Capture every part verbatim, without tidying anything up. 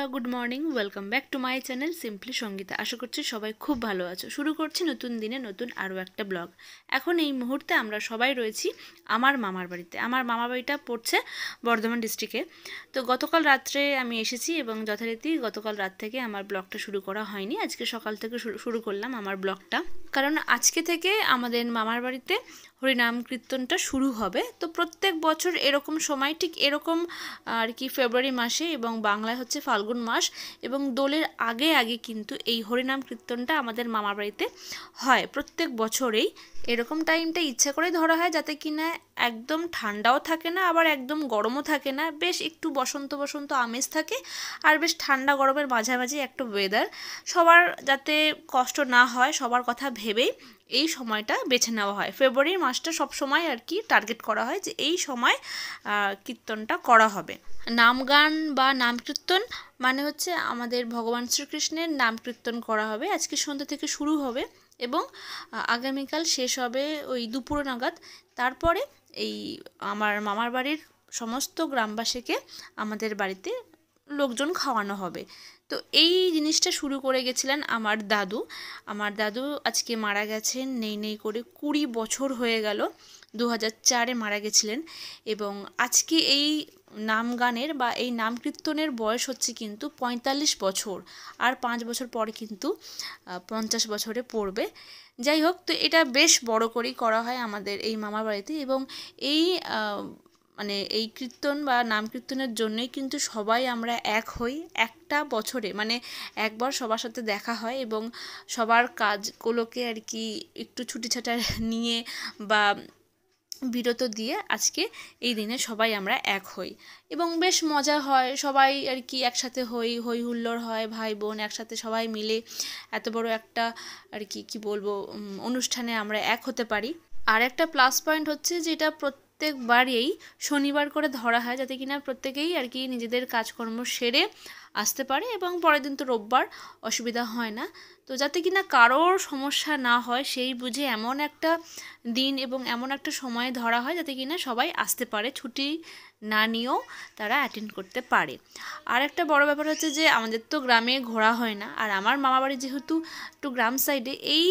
Good morning, welcome back to my channel simply Sangeeta. আশা করছি সবাই খুব ভালো আছো। শুরু করছি নতুন দিনে নতুন আরও একটা ব্লগ। এখন এই মুহূর্তে আমরা সবাই রয়েছি আমার মামার বাড়িতে। আমার মামার বাড়িটা পড়ছে বর্ধমান ডিস্ট্রিক্টে। তো গতকাল রাত্রে আমি এসেছি এবং যথারীতি গতকাল রাত থেকে আমার ব্লগটা শুরু করা হয়নি। আজকে সকাল থেকে শুরু করলাম আমার ব্লগটা, কারণ আজকে থেকে আমাদের মামার বাড়িতে হরিনাম কীর্তনটা শুরু হবে। তো প্রত্যেক বছর এরকম সময় ঠিক এরকম আর কি ফেব্রুয়ারি মাসে, এবং বাংলায় হচ্ছে ফাল্গুন মাস, এবং দোলের আগে আগে কিন্তু এই হরিনাম কীর্তনটা আমাদের মামার বাড়িতে হয় প্রত্যেক বছরেই। এরকম টাইমটা ইচ্ছা করে ধরা হয় যাতে কিনা একদম ঠান্ডাও থাকে না, আবার একদম গরমও থাকে না, বেশ একটু বসন্ত বসন্ত আমেজ থাকে, আর বেশ ঠান্ডা গরমের মাঝামাঝি একটা ওয়েদার। সবার যাতে কষ্ট না হয় সবার কথা ভেবেই এই সময়টা বেছে নেওয়া হয়। ফেব্রুয়ারি মাসটা সব সময় আর কি টার্গেট করা হয় যে এই সময় কীর্তনটা করা হবে। নাম গান বা নাম কীর্তন মানে হচ্ছে আমাদের ভগবান শ্রীকৃষ্ণের নাম কীর্তন করা হবে। আজকে সন্ধ্যা থেকে শুরু হবে এবং আগামীকাল শেষ হবে ওই দুপুর নাগাদ। তারপরে এই আমার মামার বাড়ির সমস্ত গ্রামবাসীকে আমাদের বাড়িতে লোকজন খাওয়ানো হবে। তো এই জিনিসটা শুরু করে গেছিলেন আমার দাদু। আমার দাদু আজকে মারা গেছেন নেই নেই করে কুড়ি বছর হয়ে গেল। দু হাজার চারে মারা গেছিলেন, এবং আজকে এই নাম গানের বা এই নাম কীর্তনের বয়স হচ্ছে কিন্তু পঁয়তাল্লিশ বছর, আর পাঁচ বছর পরে কিন্তু পঞ্চাশ বছরে পড়বে। যাই হোক, তো এটা বেশ বড় করেই করা হয় আমাদের এই মামার বাড়িতে, এবং এই মানে এই কীর্তন বা নাম কীর্তনের জন্যই কিন্তু সবাই আমরা এক হই একটা বছরে, মানে একবার সবার সাথে দেখা হয় এবং সবার কাজগুলোকে আর কি একটু ছুটি ছাটা নিয়ে বা বিরত দিয়ে আজকে এই দিনে সবাই আমরা এক হই এবং বেশ মজা হয়। সবাই আর কি একসাথে হই, হই হুল্লোড় হয়, ভাই বোন একসাথে সবাই মিলে এত বড় একটা আর কি কি বলবো অনুষ্ঠানে আমরা এক হতে পারি। আর একটা প্লাস পয়েন্ট হচ্ছে যেটা প্রত্যেকবারেই শনিবার করে ধরা হয়, যাতে কিনা প্রত্যেকেই আর কি নিজেদের কাজকর্ম সেরে আসতে পারে, এবং পরের দিন তো রোববার, অসুবিধা হয় না। তো যাতে কিনা কারোর সমস্যা না হয় সেই বুঝে এমন একটা দিন এবং এমন একটা সময় ধরা হয় যাতে কিনা সবাই আসতে পারে, ছুটি না নিয়েও তারা অ্যাটেন্ড করতে পারে। আর একটা বড় ব্যাপার হচ্ছে যে আমাদের তো গ্রামে ঘোরা হয় না, আর আমার মামাবাড়ি যেহেতু একটু গ্রাম সাইডে, এই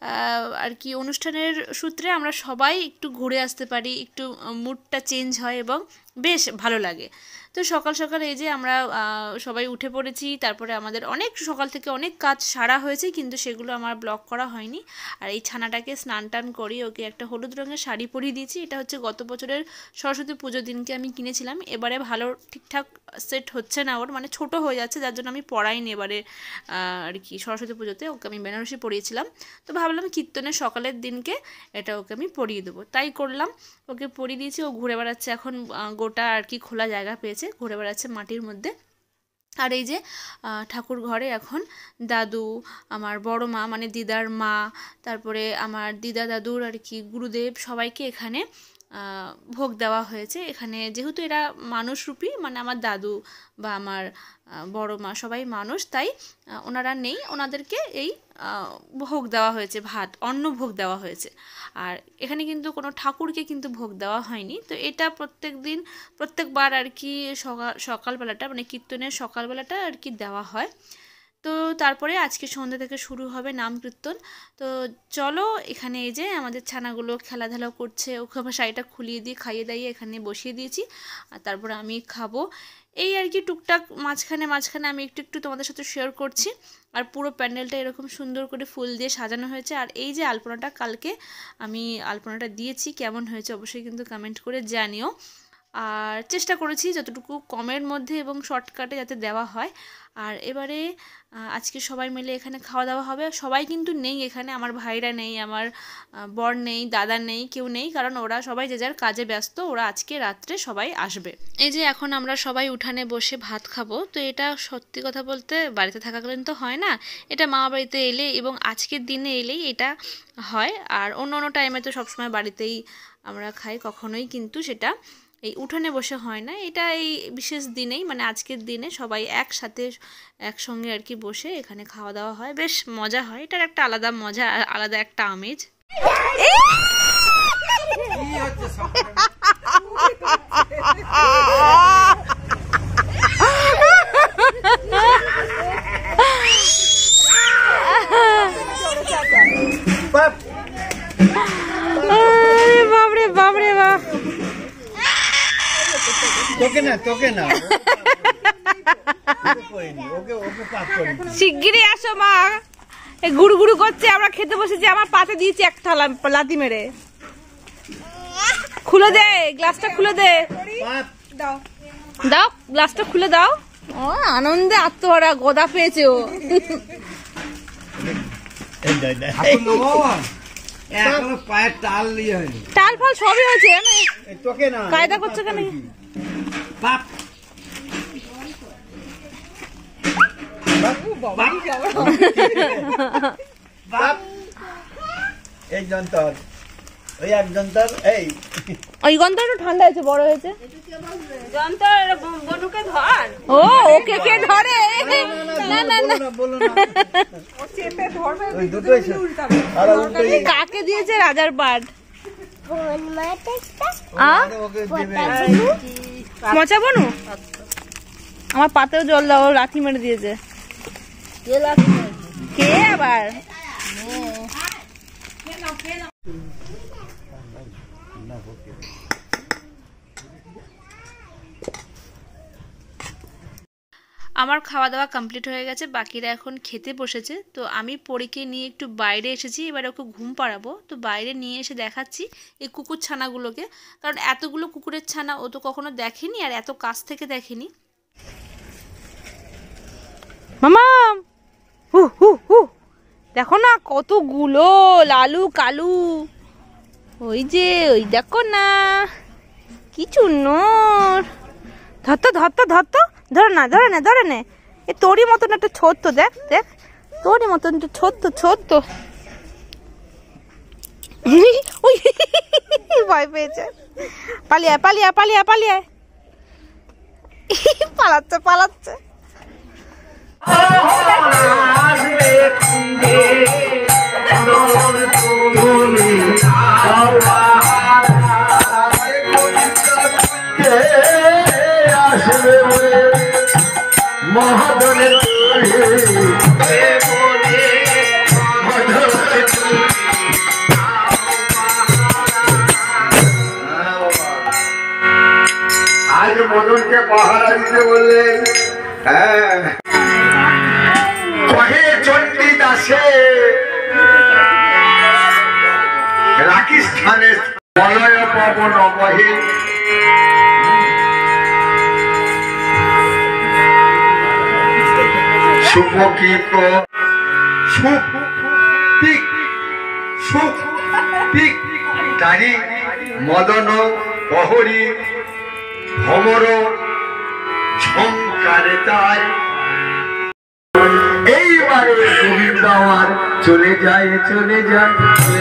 আর কি অনুষ্ঠানের সূত্রে আমরা সবাই একটু ঘুরে আসতে পারি, একটু মুডটা চেঞ্জ হয় এবং বেশ ভালো লাগে। তো সকাল সকাল এই যে আমরা সবাই উঠে পড়েছি, তারপরে আমাদের অনেক সকাল থেকে অনেক কাজ সারা হয়েছে, কিন্তু সেগুলো আমার ব্লগ করা হয়নি। আর এই ছানাটাকে স্নান টান করি, ওকে একটা হলুদ রঙের শাড়ি পরিয়ে দিয়েছি। এটা হচ্ছে গত বছরের সরস্বতী পুজোর দিনকে আমি কিনেছিলাম। এবারে ভালো ঠিকঠাক সেট হচ্ছে না ওর, মানে ছোট হয়ে যাচ্ছে, যার জন্য আমি পরাইনি এবারে আর কি সরস্বতী পুজোতে ওকে আমি বেনারসি পরিয়েছিলাম। তো ভাবলাম কীর্তনের সকালের দিনকে এটা ওকে আমি পরিয়ে দেবো, তাই করলাম। ওকে পরিয়ে দিয়েছি, ও ঘুরে বেড়াচ্ছে এখন, গোটা আর কি খোলা জায়গা পেয়েছে, ঘুরে বেড়াচ্ছে মাটির মধ্যে। আর এই যে ঠাকুর ঘরে এখন দাদু, আমার বড় মা মানে দিদার মা, তারপরে আমার দিদা দাদুর আর কি গুরুদেব, সবাইকে এখানে ভোগ দেওয়া হয়েছে। এখানে যেহেতু এরা মানুষরূপী, মানে আমার দাদু বা আমার বড় মা সবাই মানুষ, তাই ওনারা নেই, ওনাদেরকে এই ভোগ দেওয়া হয়েছে, ভাত অন্ন ভোগ দেওয়া হয়েছে। আর এখানে কিন্তু কোনো ঠাকুরকে কিন্তু ভোগ দেওয়া হয়নি। তো এটা প্রত্যেক দিন প্রত্যেকবার আর কি সকাল সকালবেলাটা মানে কীর্তনের সকালবেলাটা আর কি দেওয়া হয়। তো তারপরে আজকে সন্ধ্যা থেকে শুরু হবে নাম কীর্তন। তো চলো, এখানে এই যে আমাদের ছানাগুলো খেলাধুলা করছে, ওকে আবার শাড়িটা খুলিয়ে দিয়ে খাইয়ে দাইয়ে এখানে বসিয়ে দিয়েছি, আর তারপরে আমি খাবো। এই আর কি টুকটাক মাঝখানে মাঝখানে আমি একটু একটু তোমাদের সাথে শেয়ার করছি। আর পুরো প্যান্ডেলটা এরকম সুন্দর করে ফুল দিয়ে সাজানো হয়েছে। আর এই যে আলপনাটা, কালকে আমি আলপনাটা দিয়েছি, কেমন হয়েছে অবশ্যই কিন্তু কমেন্ট করে জানিও। আর চেষ্টা করেছি যতটুকু কমের মধ্যে এবং শর্টকাটে যাতে দেওয়া হয়। আর এবারে আজকে সবাই মিলে এখানে খাওয়া দাওয়া হবে। সবাই কিন্তু নেই এখানে, আমার ভাইরা নেই, আমার বর নেই, দাদা নেই, কেউ নেই, কারণ ওরা সবাই যে যার কাজে ব্যস্ত। ওরা আজকে রাত্রে সবাই আসবে। এই যে এখন আমরা সবাই উঠানে বসে ভাত খাবো। তো এটা সত্যি কথা বলতে বাড়িতে থাকাকালীন তো হয় না, এটা মামা বাড়িতে এলে এবং আজকের দিনে এলেই এটা হয়। আর অন্য অন্য টাইমে তো সবসময় বাড়িতেই আমরা খাই, কখনোই কিন্তু সেটা এই উঠানে বসে হয় না। এটা এই বিশেষ দিনেই, মানে আজকের দিনে সবাই একসাথে একসঙ্গে আর কি বসে এখানে খাওয়া দাওয়া হয়, বেশ মজা হয়। এটার একটা আলাদা মজা, আলাদা একটা আমেজ। তোকে না ওকে ওকে পাক করে শিগগিরই আসো মা, এই গুড়ু গুড়ু করছে, আমরা খেতে বসেছি, আমার পাতে দিয়েছি এক থালা লাথি মেরে। খুলে দে গ্লাসটা, খুলে দে, দাও দাও গ্লাসটা খুলে দাও। ও আনন্দে আত্মহারা গদা পেয়েছে ও। টাল ফাল সবই হয়েছে, কায়দা করছে কেন? এই যন্তর ওই এক যন্তর, এই ওই যন্তর একটু ঠান্ডা হয়েছে, বড় হয়েছে যন্তর। বনুকে ধর। ও ওকে কে ধরে? না না না বলো না, ও চেপে ধরবে, ওই দুটোই আর উল্টোই। কাকে দিয়েছে রাজার পাট? ফোন মারতেটা আ মচা বনু, আমার পাতেও জল দাও, লাথি মেরে দিয়েছে। কে লাথি মেরেছে? কে আবার? আমার খাওয়া দাওয়া কমপ্লিট হয়ে গেছে, বাকিরা এখন খেতে বসেছে। তো আমি পরীকে নিয়ে একটু বাইরে এসেছি, এবার ওকে ঘুম পাড়াবো। তো বাইরে নিয়ে এসে দেখাচ্ছি এই কুকুর ছানাগুলোকে, কারণ এতগুলো কুকুরের ছানা ও তো কখনো দেখেনি, আর এত কাছ থেকে দেখেনি। মামা হু হু হু, দেখো না কতগুলো লালু কালু, ওই যে ওই দেখো না কি চুন্নর। ধরতো ধরতো ধরতো, ধরে না ধরে না ধরে নে, এ তোরই মতন একটা ছোট্ট, দেখ দেখ তোরই মতন একটা ছোট্ট ছোট্ট। ওই ভয় পেয়েছে, পালিয়ে পালিয়ে পালিয়ে পালিয়ে পালাচ্ছে পালাচ্ছে। আজ মদনকে পাহারা দিতে বললেন। হ্যাঁ কহে চণ্ডী দাসে রাখি স্থানে বলয় পবন বহে, সুপকিত সুপিক সুপিক তারি মদন বহরি ভমর ঝংকারে তাই। এইবারে গোবিন্দ আমার চলে যায় চলে যায়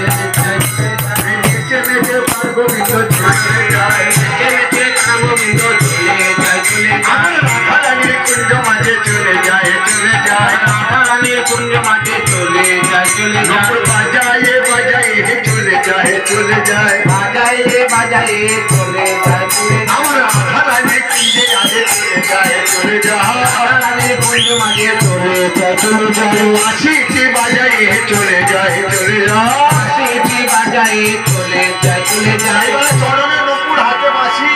গোবিন্দ চলে যায়, গোবিন্দ চলে যায় চলে যায়, রাধারানীর কুঞ্জ মাঝে চলে যায় চলে যায়, রাধারানীর কুঞ্জ মাঝে চলে যায় চলে যায়, বাজায়ে বাজায়ে চলে যায় চলে যায়, বাজায়ে বাজায়ে চলে যায় চলে যায়, আমার রাধারানীর কুঞ্জে মাঝে চলে যায় চলে যায়, রাধারানীর কুঞ্জ মাঝে চলে যায় চলে যায়, বাঁশিটি বাজায়ে চলে যায় চলে যায়, বাঁশিটি বাজায়ে চলে যায় চলে যায়, চরণে নকুর হাতে বাঁশি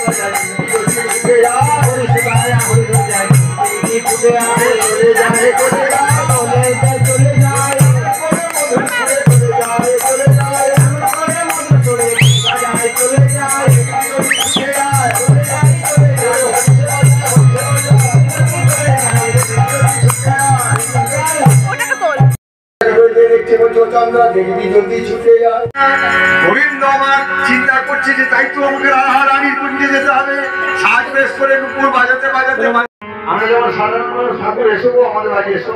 গোবিন্দ আমার চিন্তা করছে যে তাই তো আমাকে রাধারানীর কুঞ্জে যেতে হবে, সাজ বেশ করে নুপুর বাজাতে বাজাতে। আমরা যেমন সাধারণ ঠাকুর এসো, আমাদের বাড়ি এসো,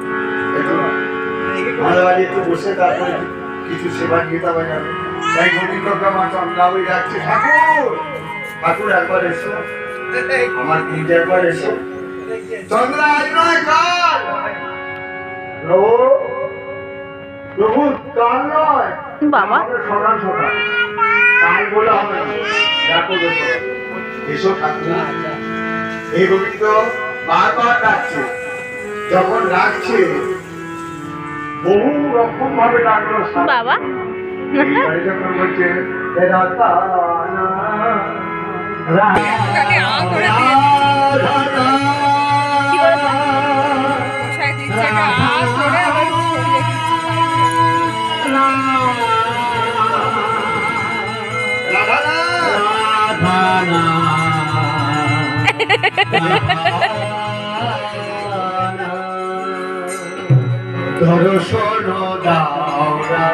আমাদের বাড়ি একটু বসে তারপরে কিছু সেবা নিয়ে যাবে না। তাই গোবিন্দকে আমার চন্দ্রাবলী ডাকছে, ঠাকুর ঠাকুর একবার এসো, আমার কুঞ্জে একবার এসো। চন্দ্রা আজ নয় কাল, প্রভু প্রভু কাল নয় বাবা, সকাল সকাল কাল বলে হবে না, ডাকো এসো ঠাকুর। এই গোবিন্দ বারবার ডাকছে, যখন ডাকছে বহু রকম ভাবে ডাকলো বাবা, যখন বলছে দর্শন দাও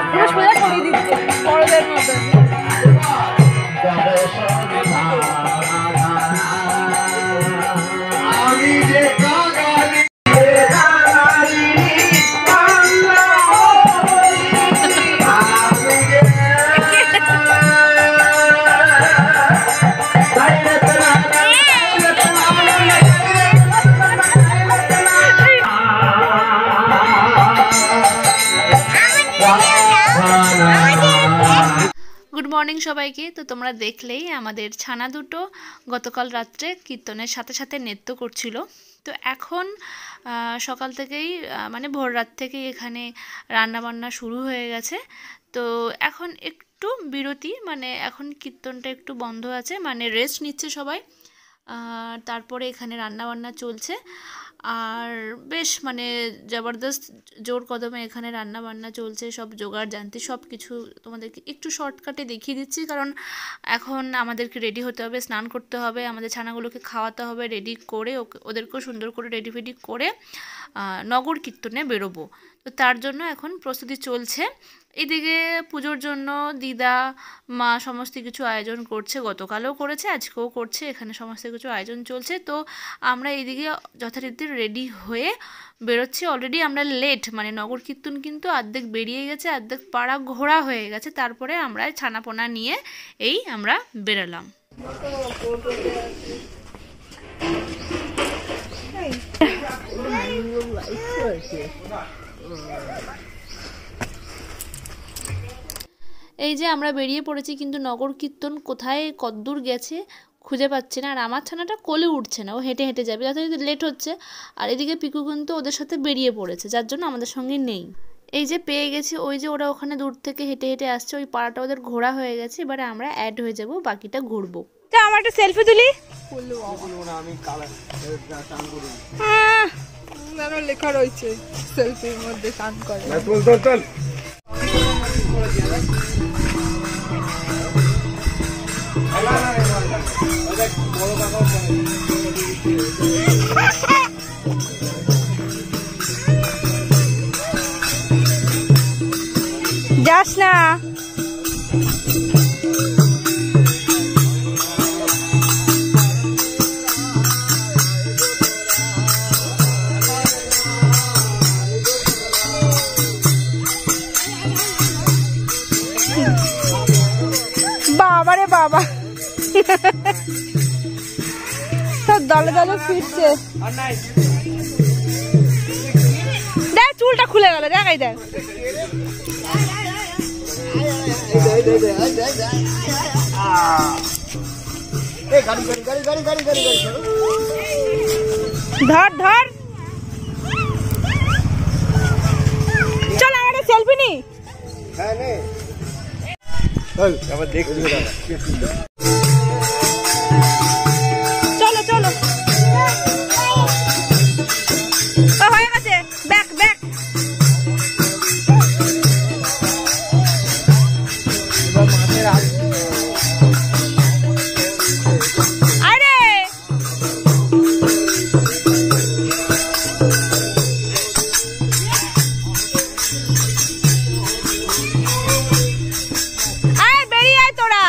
আমি যে কাঙালি গুড মর্নিং সবাইকে। তো তোমরা দেখলেই আমাদের ছানা দুটো গতকাল রাত্রে কীর্তনের সাথে সাথে নৃত্য করছিল। তো এখন সকাল থেকেই মানে ভোর রাত থেকেই এখানে রান্নাবান্না শুরু হয়ে গেছে। তো এখন একটু বিরতি, মানে এখন কীর্তনটা একটু বন্ধ আছে, মানে রেস্ট নিচ্ছে সবাই। তারপরে এখানে রান্নাবান্না চলছে আর বেশ মানে জবরদস্ত জোর কদমে এখানে রান্না বান্না চলছে, সব জোগাড় জানতে সব কিছু তোমাদেরকে একটু শর্টকাটে দেখিয়ে দিচ্ছি, কারণ এখন আমাদেরকে রেডি হতে হবে, স্নান করতে হবে, আমাদের ছানাগুলোকে খাওয়াতে হবে, রেডি করে ওদেরকেও সুন্দর করে রেডি ফেডি করে নগর কীর্তনে বেরোবো। তো তার জন্য এখন প্রস্তুতি চলছে। এদিকে পুজোর জন্য দিদা মা সমস্ত কিছু আয়োজন করছে, গতকালও করেছে, আজকেও করছে, এখানে সমস্ত কিছু আয়োজন চলছে। তো আমরা এইদিকে যথারীতি রেডি হয়ে বেরোচ্ছি। অলরেডি আমরা লেট, মানে নগর কীর্তন কিন্তু অর্ধেক বেরিয়ে গেছে, অর্ধেক পাড়া ঘোরা হয়ে গেছে, তারপরে আমরা ছানাপোনা নিয়ে এই আমরা বেরোলাম। এই যে আমরা বেরিয়ে পড়েছি, কিন্তু নগর কীর্তন কোথায় কদ্দূর গেছে খুঁজে পাচ্ছি না। আর আমার ছানাটা কোলে উঠছে না, ও হেঁটে হেঁটে যাবে, যাতে লেট হচ্ছে। আর এদিকে পিকু কিন্তু ওদের সাথে বেরিয়ে পড়েছে, যার জন্য আমাদের সঙ্গে নেই। এই যে পেয়ে গেছি, ওই যে ওরা ওখানে দূর থেকে হেঁটে হেঁটে আসছে, ওই পাড়াটা ওদের ঘোরা হয়ে গেছে, এবারে আমরা অ্যাড হয়ে যাব, বাকিটা ঘুরবো। তা আমার একটা সেলফি তুলি, লেখা রয়েছে সেলফির মধ্যে কান করে। যাস না, বাবা রে বাবা, সব দলে দলে ফিরছে। দেখ চুলটা খুলে গেল, দেখ এই দেখ। ধর ধর, চল আমার সেলফি নি। চলো চলো, হয়ে গেছে, ব্যাক ব্যাক। আরে বেরিয়ে আয় তোরা।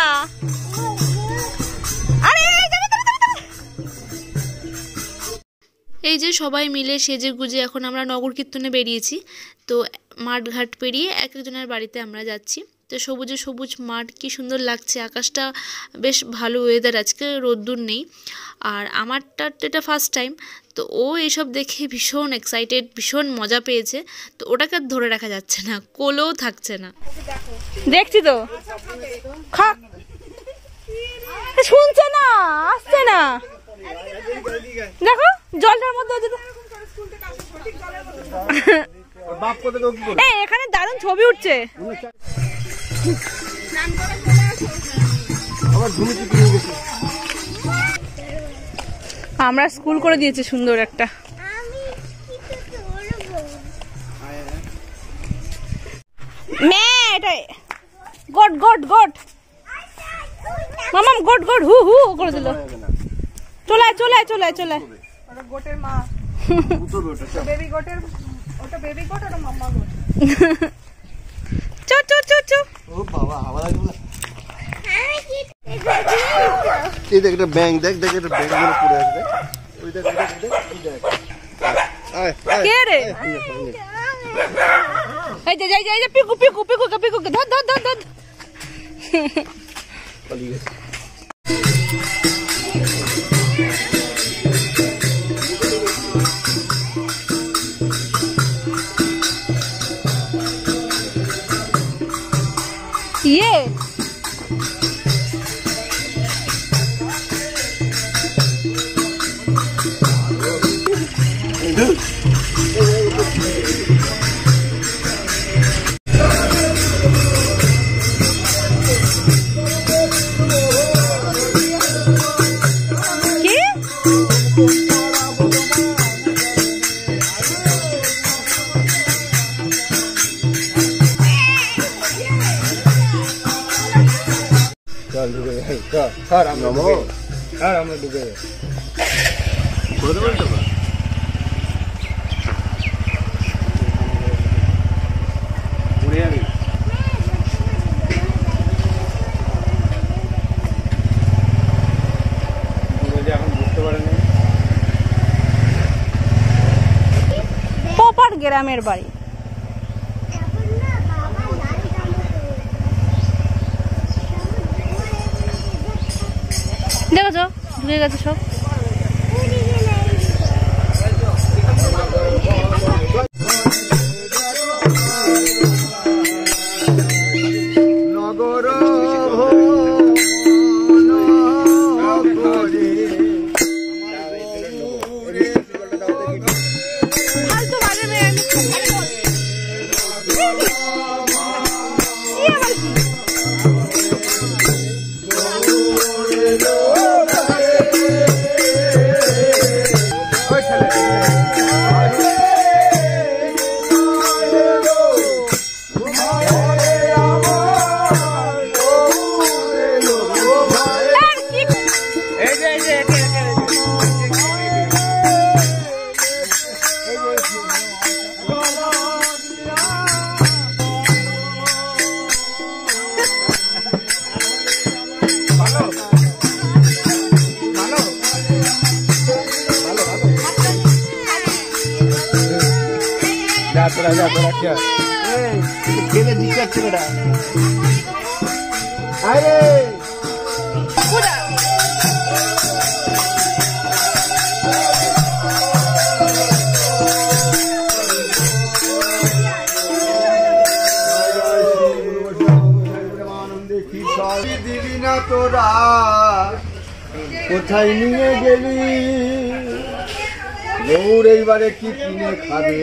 এই যে সবাই মিলে সেজে গুজে এখন আমরা নগর কীর্তনে বেরিয়েছি। তো মাঠ ঘাট পেরিয়ে এক একজনের বাড়িতে আমরা যাচ্ছি। তো সবুজে সবুজ মাঠ, কি সুন্দর লাগছে, আকাশটা বেশ ভালো, ওয়েদার আজকে রোদ্দুর নেই। আর আমারটা তো এটা ফার্স্ট টাইম, তো ও এইসব দেখে ভীষণ এক্সাইটেড, ভীষণ মজা পেয়েছে। তো ওটাকে ধরে রাখা যাচ্ছে না, কোলেও থাকছে না। দেখছি তো, খা, শুনছে না, আসছে না, দেখো জলটার মধ্যে। এখানে দারুণ ছবি উঠছে। আমরা স্কুল করে দিয়েছি সুন্দর একটা। গোট গোট গোট মামাম গোট গোট হু হু করে দিল। চলে চলে চলে চলে গোটের মা বেবি গোটের, ওটা বেবি গোট, ওটা মাম্মা গোট। চো চো চো চো। ও বাবা হাওয়া লাগলো। এই দেখ এটা ব্যাং, দেখ দেখ এটা ব্যাং গুলো পড়ে আসবে। ওই দেখ দেখ দেখ এই দেখ। আয় আয় কে রে? এই যে এই যে পিকু পিকু পিকু পিকু ধর ধর ধর ধর। পালিয়ে গেছে। ইয়ে चल डूबे चल सर हम डूबे सर हम डूबे बोल बोल तो उड़े आ गई मुझे এখন বুঝতে পারে না। পোপট গ্রামের বাড়ি। দেখো ঢুকে গেছে সব। নগর তোরা যা তোরা খেয়া খেলে দিচ্ছি বেটা আরে দিবি না তোরা কোথায় নিয়ে গেলি গৌর এইবারে কি কিনে খাবে।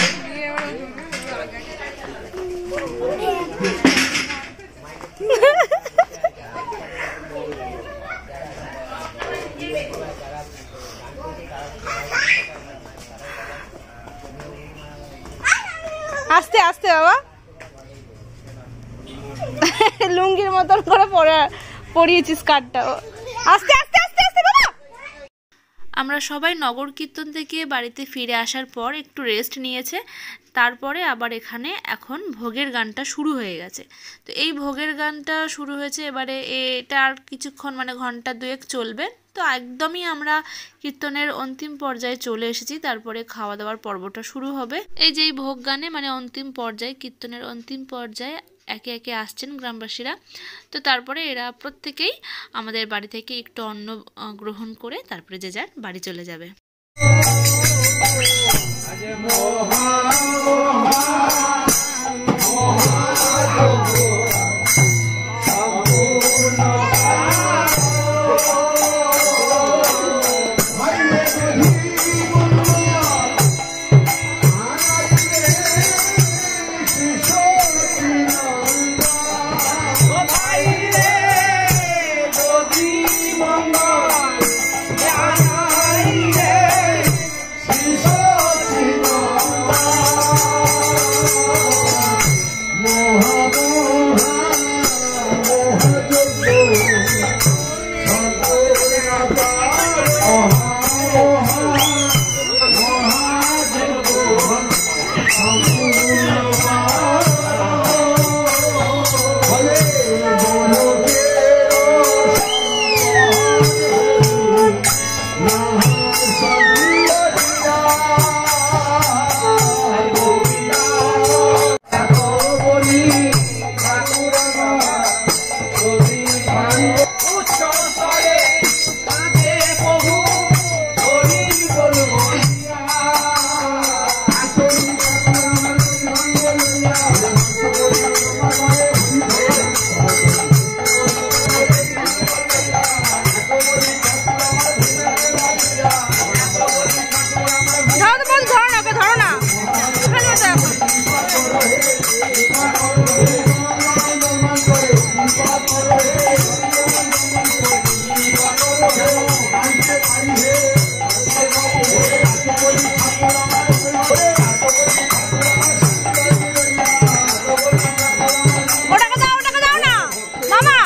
আস্তে আস্তে বাবা, লুঙ্গির মতন করে পরে পরিয়েছি স্কার্টটা। আস্তে আস্তে আস্তে আস্তে বাবা। আমরা সবাই নগর কীর্তন থেকে বাড়িতে ফিরে আসার পর একটু রেস্ট নিয়েছে, তারপরে আবার এখানে এখন ভোগের গানটা শুরু হয়ে গেছে। তো এই ভোগের গানটা শুরু হয়েছে, এবারে এটা আর কিছুক্ষণ মানে ঘন্টা দুয়েক চলবে। তো একদমই আমরা কীর্তনের অন্তিম পর্যায়ে চলে এসেছি, তারপরে খাওয়া দাওয়ার পর্বটা শুরু হবে। এই যে এই ভোগ গানে মানে অন্তিম পর্যায়ে, কীর্তনের অন্তিম পর্যায়ে একে একে আসছেন গ্রামবাসীরা। তো তারপরে এরা প্রত্যেকেই আমাদের বাড়ি থেকে একটু অন্ন গ্রহণ করে তারপরে যে যার বাড়ি চলে যাবে। Bye. ধরো না, ওকে ধরো না। ওখানে মতো এখন। ওটাকে দাও, ওটাকে দাও না মামা।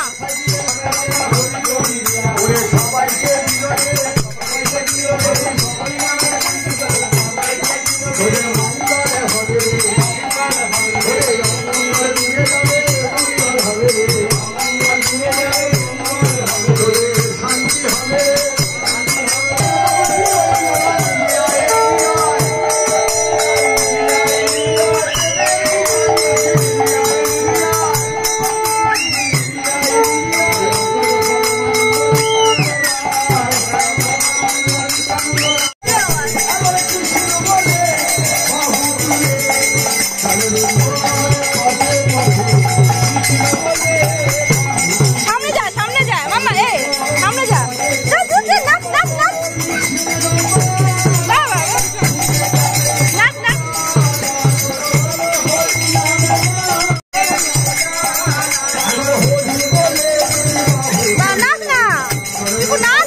সামনে যা, সামনে যা মামা, এই সামনে যা। নাচ নাচ নাচ নাচ নাচ নাচ। নাচ না একটু নাচ।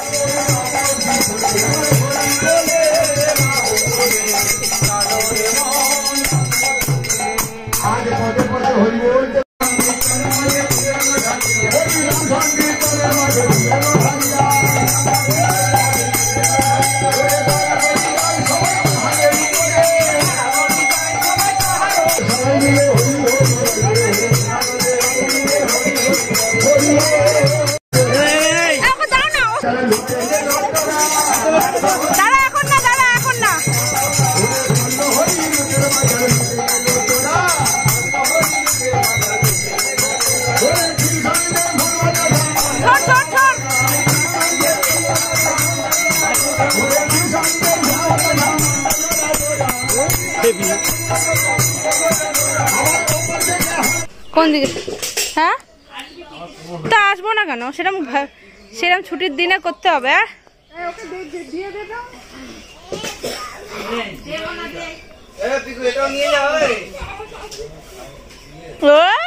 দাঁড়া এখন না, দাঁড়া এখন না। ছড় ছড় ছড়। কোন দিকে? হ্যাঁ তা আসবো না কেন? সেরকম সেরকম ছুটির দিনে করতে হবে। এটাও নিয়ে যাও। ও